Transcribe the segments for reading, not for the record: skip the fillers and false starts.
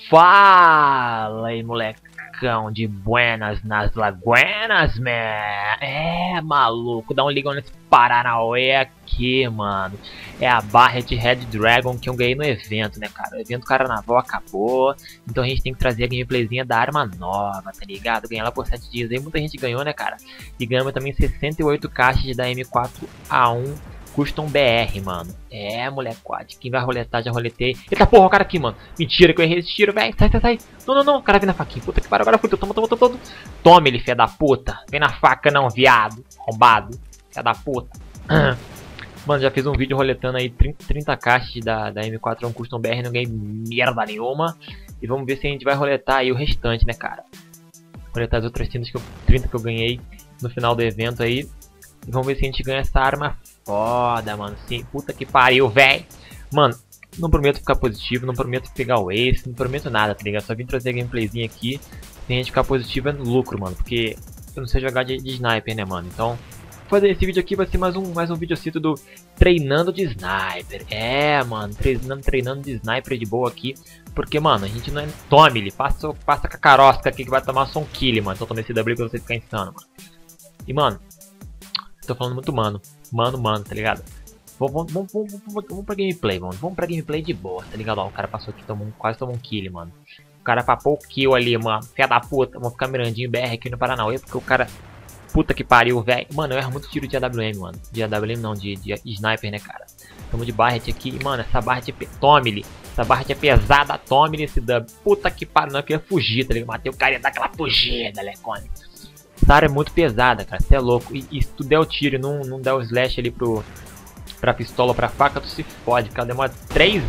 Fala aí, molecão de buenas nas laguenas, man. É, maluco, dá um ligão nesse Paranauê aqui, mano. É a barra de Red Dragon que eu ganhei no evento, né, cara? O evento Carnaval acabou, então a gente tem que trazer a gameplayzinha da arma nova, tá ligado? Ganhar ela por 7 dias aí, muita gente ganhou, né, cara? E ganhamos também 68 caixas da M4A1 Custom BR, mano. É, molecote. Quem vai roletar, já roletei. Eita porra, o cara aqui, mano. Mentira que eu errei esse tiro, velho. Sai. Não. O cara vem na faquinha. Puta que pariu, agora fui. Toma. Toma ele, fé da puta. Vem na faca não, viado. Rombado. Fé da puta. Mano, já fiz um vídeo roletando aí 30 caixas da M4 Custom BR. Não ganhei merda nenhuma. E vamos ver se a gente vai roletar aí o restante, né, cara. Roletar as outras 30 que eu ganhei no final do evento aí. E vamos ver se a gente ganha essa arma foda, mano. Sim, puta que pariu, velho. Mano, não prometo ficar positivo, não prometo pegar o ace, não prometo nada, tá ligado? Só vim trazer a gameplayzinha aqui. Se a gente ficar positivo é no lucro, mano. Porque eu não sei jogar de sniper, né, mano? Então, fazer esse vídeo aqui vai ser mais um videocito do treinando de sniper. É, mano, treinando de sniper de boa aqui. Porque, mano, a gente não é... Tome ele, passa com a carosca aqui que vai tomar só um kill, mano. Então toma esse W pra você ficar insano, mano. E, mano, tô falando muito mano, tá ligado? Vamos pra gameplay, mano. Vamos pra gameplay de boa, tá ligado? Ó, o cara passou aqui, quase tomou um kill, mano. O cara papou o kill ali, mano. Fé da puta. Vamos ficar mirandinho BR aqui no Paranauê, porque o cara... Puta que pariu, velho. Mano, eu erro muito tiro de AWM, mano. De AWM não, de sniper, né, cara? Tamo de Barret aqui. E, mano, essa Barret é... Tome-lhe. Essa Barret é pesada. Tome-lhe esse dub. Puta que pariu. Não, eu queria fugir, tá ligado? Matei o cara e ia dar aquela fugida, Lecone. Essa área é muito pesada, cara, você é louco. E se tu der o tiro e não der o slash ali pra pistola ou pra faca, tu se fode, cara. Demora 3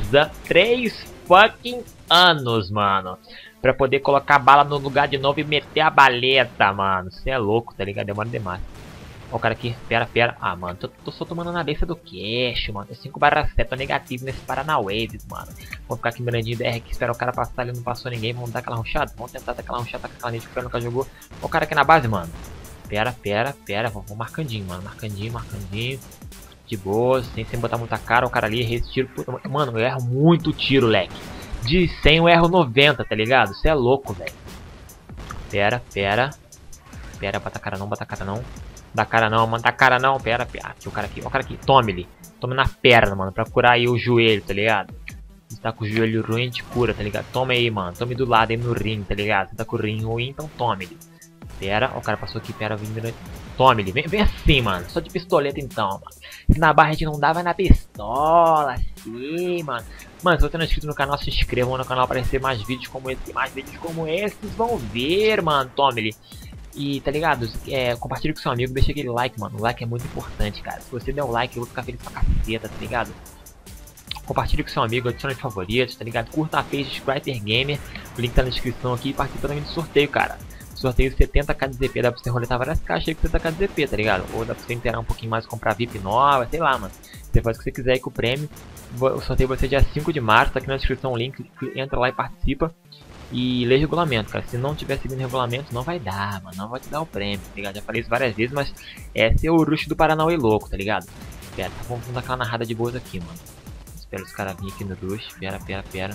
fucking anos, mano, pra poder colocar a bala no lugar de novo e meter a baleta, mano. Você é louco, tá ligado? Demora demais. Ó o cara aqui, pera. Ah, mano, tô só tomando na cabeça do queixo, mano. 5/7, tô negativo nesse Paranauê, mano. Vamos ficar aqui mirandinho DR aqui, esperar o cara passar, ele não passou ninguém. Vamos dar aquela rushada? Vamos tentar dar aquela rushada com aquela nit que o cara nunca jogou. Ó o cara aqui na base, mano. Pera. Vamos marcandinho, mano. Marcandinho. De boa, sem botar muita cara. O cara ali, errei esse tiro. Puta, mano, eu erro muito tiro, leque. De 100 eu erro 90, tá ligado? Você é louco, velho. Pera. Bota cara não. Dá cara não, mano. Dá cara não. Pera. Aqui, o cara aqui. Tome-lhe. Tome na perna, mano. Pra curar aí o joelho, tá ligado? Você tá com o joelho ruim, a gente cura, tá ligado? Tome aí, mano. Tome do lado aí no rim, tá ligado? Você tá com o rim ruim, então tome-lhe. Pera. Ó, o cara passou aqui. Pera, tome-lhe. Vem assim, mano. Só de pistoleta, então, mano. Se na barra a gente não dá, vai na pistola. Assim, mano. Mano, se você não é inscrito no canal, se inscrevam no canal para receber mais vídeos como esse. Mais vídeos como esses. Vão ver, mano. Tome-lhe. E, tá ligado? Compartilha com seu amigo, deixa aquele like, mano. O like é muito importante, cara. Se você der um like, eu vou ficar feliz pra caceta, tá ligado? Compartilha com seu amigo, adiciona de favoritos, tá ligado? Curta a page Striper Gamer. O link tá na descrição aqui e participa também do sorteio, cara. Sorteio 70k de ZP, dá pra você roletar várias caixas aí com 70k de ZP, tá ligado? Ou dá pra você inteirar um pouquinho mais, comprar VIP nova, sei lá, mano. Você faz o que você quiser aí com o prêmio. O sorteio vai ser dia 5 de março, tá aqui na descrição o link. Entra lá e participa. E lê regulamento, cara. Se não tiver seguindo regulamento, não vai dar, mano. Não vai te dar o prêmio, tá ligado? Já falei isso várias vezes, mas esse é o rush do Paranauê louco, tá ligado? Pera, vamos dar aquela narrada de boas aqui, mano. Espera os caras virem aqui no rush. Pera.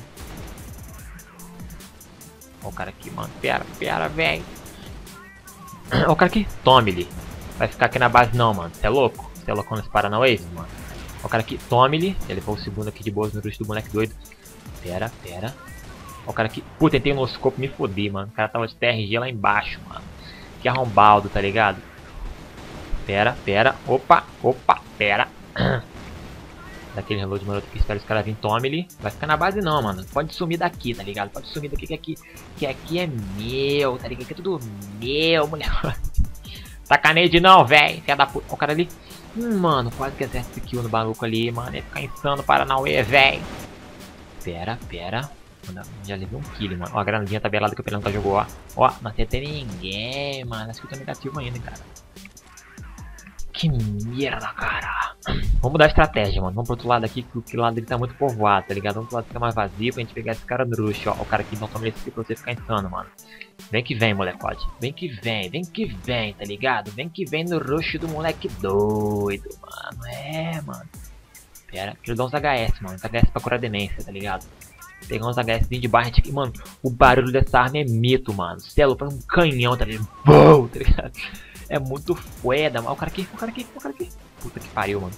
Ó o cara aqui, mano. Pera, velho. Ó o cara aqui. Tome-lhe. Vai ficar aqui na base não, mano. Você é louco? Você é louco nesse Paranauê, mano? Ó o cara aqui. Tome-lhe. Ele foi o segundo aqui de boas no rush do moleque doido. Pera. Ó o cara aqui. Puta, tentei no scope me foder, mano. O cara tava de TRG lá embaixo, mano. Que arrombado, tá ligado? Pera. Opa, pera. Daquele reload maroto que espera os caras virem, tome-lhe. Vai ficar na base não, mano. Pode sumir daqui, tá ligado? Pode sumir daqui que aqui é meu, tá ligado? Aqui é tudo meu, mulher. Sacanagem não, velho. Filha da puta. Ó o cara ali. Mano, quase que acerta esse kill no maluco ali, mano. Ia ficar insano Paranauê, velho. Pera. Já levei um kill, mano. Ó, a granadinha tabelada que o Pelão jogou, ó. Ó, não acertei ninguém, mano. Acho que eu tô negativo ainda, cara. Que merda, cara. Vamos mudar a estratégia, mano. Vamos pro outro lado aqui, que o lado dele tá muito povoado, tá ligado? Vamos pro lado que tá mais vazio pra gente pegar esse cara no rush, ó. O cara aqui não toma esse pra você ficar insano, mano. Vem que vem, molecote. Vem que vem, tá ligado? Vem que vem no rush do moleque doido, mano. É, mano. Pera, quero dar uns HS, mano. HS pra curar demência, tá ligado? Pegar uns HS de barret aqui, mano. O barulho dessa arma é mito, mano. Celo faz um canhão, tá ligado? Bum, tá ligado? É muito foda, mano. O cara aqui. Puta que pariu, mano.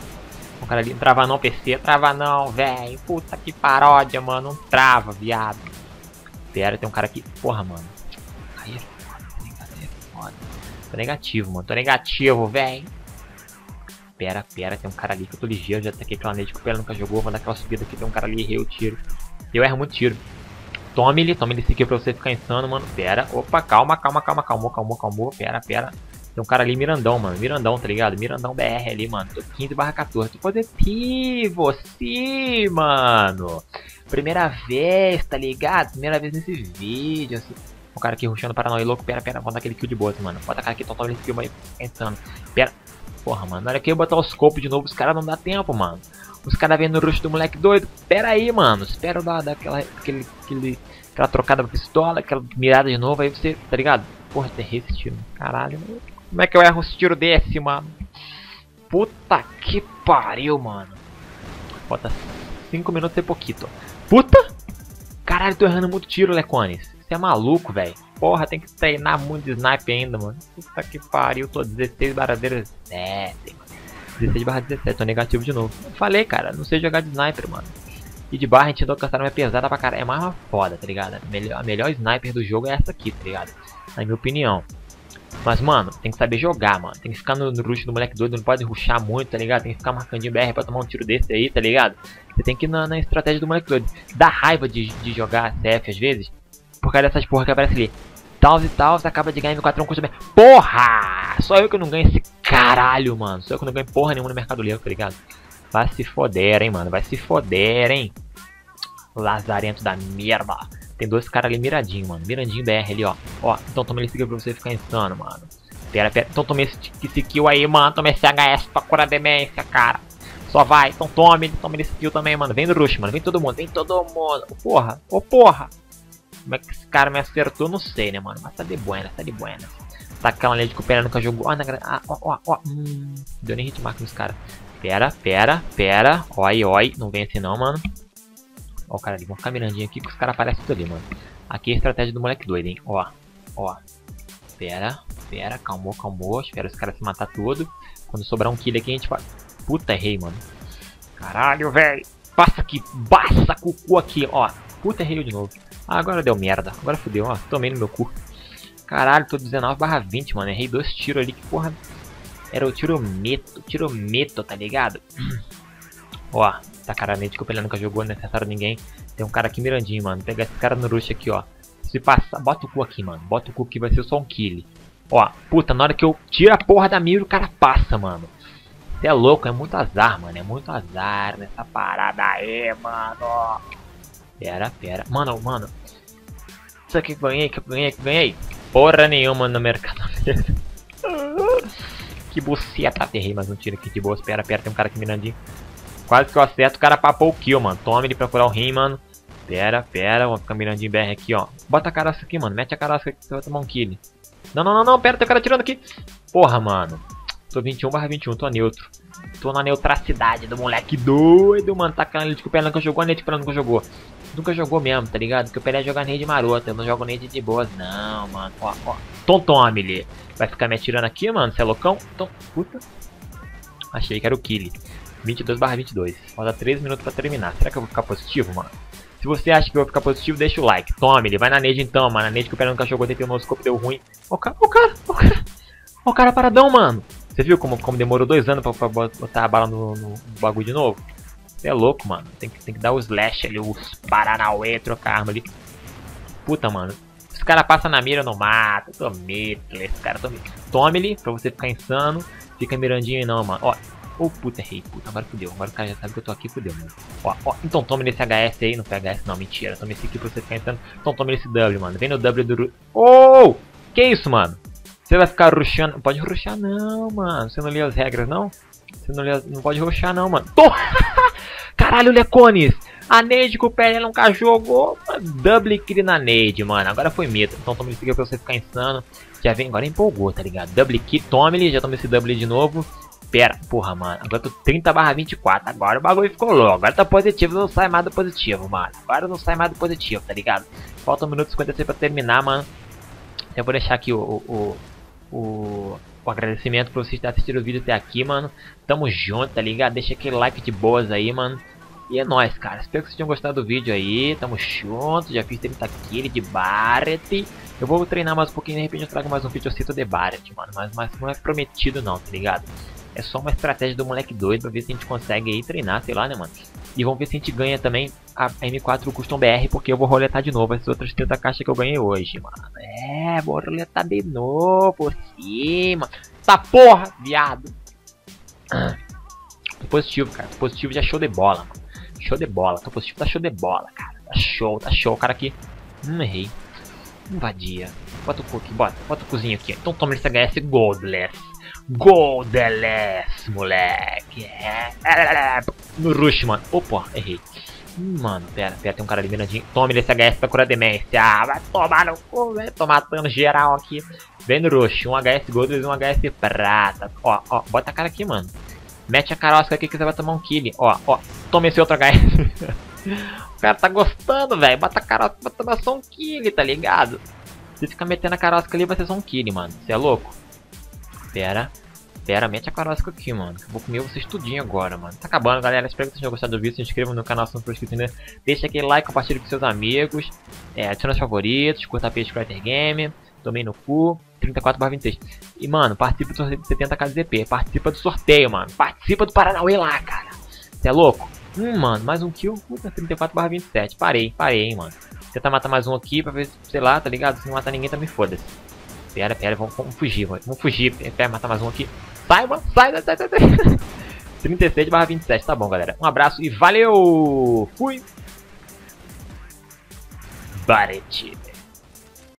O cara ali, não trava não, PC. Trava não, velho. Puta que paródia, mano. Não trava, viado. Pera, tem um cara aqui. Porra, mano. Aí é foda. Tô negativo, mano. Tô negativo, velho. Pera, tem um cara ali que eu tô ligeiro. Já taquei aquela nade que o Pera nunca jogou. Vou dar aquela subida aqui. Tem um cara ali, errei o tiro. Eu erro muito tiro. Tome ele esse aqui pra você ficar insano, mano. Pera. Opa, calma. Calmou. Pera. Tem um cara ali, Mirandão, mano. Mirandão, tá ligado? Mirandão BR ali, mano. Tô 15/14. Tô positivo. Sim, mano. Primeira vez, tá ligado? Primeira vez nesse vídeo, assim. O cara aqui rushando Paranoia louco. Pera. Vou dar aquele kill de boss, mano. Bota a cara aqui, toma esse kill aí. Insano. Pera. Porra, mano. Na hora que eu botar os scopes de novo, os caras não dá tempo, mano. Os caras vendo o rush do moleque doido. Pera aí, mano. Espera eu dar aquela trocada pra pistola, aquela mirada de novo. Aí você, tá ligado? Porra, errei esse tiro. Caralho, mano. Como é que eu erro esse tiro desse, mano? Puta que pariu, mano. Falta 5 minutos e pouquinho. Puta! Caralho, tô errando muito tiro, Lecones. Você é maluco, velho. Porra, tem que treinar muito de sniper ainda, mano. Puta que pariu. Tô 16/17, mano. 16/17, tô negativo de novo. Eu falei, cara, não sei jogar de sniper, mano. E de barra a gente caçaram é pesada pra caralho. É mais uma foda, tá ligado? A melhor sniper do jogo é essa aqui, tá ligado? Na minha opinião. Mas, mano, tem que saber jogar, mano. Tem que ficar no rush do moleque doido. Não pode rushar muito, tá ligado? Tem que ficar marcando de BR pra tomar um tiro desse aí, tá ligado? Você tem que ir na estratégia do moleque doido. Dá raiva de jogar CF às vezes. Por causa dessas porra que aparece ali. Tal e tal, você acaba de ganhar no 4 custa bem. Porra! Só eu que não ganho esse caralho, mano. Só eu que não ganho porra nenhuma no Mercado Livre, tá ligado? Vai se foder, hein, mano. Vai se foder, hein. Lazarento da merda. Tem dois caras ali miradinho, mano. Mirandinho BR ali, ó. Ó, então toma esse kill pra você ficar insano, mano. Pera. Então toma esse kill aí, mano. Toma esse HS pra curar demência, cara. Só vai. Então tome esse kill também, mano. Vem no rush, mano. Vem todo mundo. Porra. Ô, porra. Como é que esse cara me acertou? Não sei, né, mano. Mas tá de buena. Tá aquela lei de que o Pera nunca jogou. Ó. Deu nem hitmark nos caras. Pera. Oi. Não vem assim não, mano. Ó o cara ali. Vamos ficar mirandinho aqui que os caras aparecem tudo ali, mano. Aqui é a estratégia do moleque doido, hein. Ó. Pera. Calmou. Espera os caras se matar tudo. Quando sobrar um kill aqui, a gente faz. Puta, errei, mano. Caralho, velho. Passa com o cu aqui, ó. Puta, errei de novo. Ah, agora deu merda. Agora fudeu, ó. Tomei no meu cu. Caralho, tô 19/20, mano. Errei 2 tiros ali. Que porra. Era o tiro meto, tá ligado? Ó, tá cara nele que o Pelé nunca jogou, não é necessário ninguém. Tem um cara aqui mirandinho, mano. Pegar esse cara no rush aqui, ó. Se passar, bota o cu aqui, mano. Bota o cu que vai ser só um kill. Ó, puta, na hora que eu tiro a porra da mira, o cara passa, mano. Você é louco, é muito azar, mano. É muito azar nessa parada aí, mano. Pera. Mano. Isso aqui que eu ganhei. Porra nenhuma no mercado. Que buceta. Errei mais um tiro aqui de boa. Pera, tem um cara aqui mirandinho. Quase que eu acerto, o cara papou o kill, mano. Toma ele pra curar o rim, mano. Pera. Vou ficar mirandinho BR aqui, ó. Bota a carasca aqui, mano. Mete a carasca aqui que você vai tomar um kill. Não. Pera, tem o cara tirando aqui. Porra, mano. Tô 21/21, tô neutro. Tô na neutracidade do moleque doido, mano. Tá aquela nade que o Pelé nunca jogou, a nade que o Pelé nunca jogou. Nunca jogou mesmo, tá ligado? Porque o Pelé joga nade marota, eu não jogo nade de boas, não, mano. Ó. Tome ele. Vai ficar me atirando aqui, mano? Você é loucão? Puta. Achei que era o kill. 22/22. Falta 3 minutos pra terminar. Será que eu vou ficar positivo, mano? Se você acha que eu vou ficar positivo, deixa o like. Tome ele. Vai na nade então, mano. Na nade que o Pelé nunca jogou, tentei o noscope, deu ruim. Ó o cara paradão, mano. Você viu como demorou 2 anos pra botar a bala no bagulho de novo? Você é louco, mano. Tem que dar o slash ali, os paranauê, trocar a arma ali. Puta, mano. Os caras passam na mira, não mata. Tome ele pra você ficar insano. Fica mirandinho e não, mano. Ó, puta, errei. Puta, agora fudeu. Agora o cara já sabe que eu tô aqui, fudeu, mano. Ó. Então tome nesse HS aí. Não foi HS, não, mentira. Tome esse aqui pra você ficar insano. Então tome nesse W, mano. Vem no W do... Oh! Que isso, mano? Você vai ficar rushando. Não pode rushar não, mano. Você não lê as regras, não? Você não pode rushar não, mano. Caralho, Lecones. A nade que o Pelé nunca jogou. Double kill na nade, mano. Agora foi meta. Então toma esse aqui pra você ficar insano. Já vem, agora empolgou, tá ligado? Double kill, tome ele. Já toma esse double de novo. Pera, porra, mano. Agora eu tô 30/24. Agora o bagulho ficou louco. Agora tá positivo, não sai mais do positivo, mano. Agora não sai mais do positivo, tá ligado? Falta 1 minuto e 56 pra terminar, mano. Eu vou deixar aqui o agradecimento pra vocês terem assistido o vídeo até aqui, mano. Tamo junto, tá ligado? Deixa aquele like de boas aí, mano. E é nóis, cara. Espero que vocês tenham gostado do vídeo aí. Tamo junto. Já fiz 30 kills de Barret. Eu vou treinar mais um pouquinho. De repente eu trago mais um vídeo de Barret, mano. Mas não é prometido não, tá ligado? É só uma estratégia do moleque doido pra ver se a gente consegue aí treinar, sei lá, né, mano? E vamos ver se a gente ganha também a M4 Custom BR, porque eu vou roletar de novo essas outras 30 caixas que eu ganhei hoje, mano. É, vou roletar de novo por cima. Tá porra, viado. Tô positivo, cara. Tô positivo já show de bola, mano. Show de bola. Tô positivo, tá show de bola, cara. Tá show, tá show. Cara aqui. Errei. Invadia. Bota o cu aqui, bota o cozinho aqui. Então toma esse HS Goldless. Goldeless, moleque. No rush, mano. Opa, errei. Mano, pera, tem um cara ali miradinho. Tome esse HS pra curar demência. Vai tomar no cu, velho. Tô matando geral aqui. Vem no rush. Um HS Goldeless e um HS prata. Ó, bota a cara aqui, mano. Mete a carosca aqui que você vai tomar um kill. Ó. Toma esse outro HS. O cara tá gostando, velho. Bota a carosca pra tomar só um kill, tá ligado? Se ficar metendo a carosca ali, vai ser só um kill, mano. Você é louco? Pera, mete a carosca aqui, mano. Eu vou comer vocês tudinho agora, mano. Tá acabando, galera. Espero que vocês tenham gostado do vídeo. Se inscrevam no canal se não for inscrito ainda. Deixa aquele like, compartilhe com seus amigos. Adiciona os favoritos. Curta a page Creator Game. Tomei no cu. 34/26. E, mano, participa do sorteio de 70k de ZP. Participa do sorteio, mano. Participa do Paranauê lá, cara. Você é louco? Mano, mais um kill. Puta, 34/27. Parei, hein, mano. Tentar matar mais um aqui pra ver, sei lá, tá ligado? Se não matar ninguém, também foda-se. Pera, vamos fugir, mano. Vamos fugir. Quer matar mais um aqui. Sai, mano. Sai. 36/27. Tá bom, galera. Um abraço e valeu! Fui! Barret.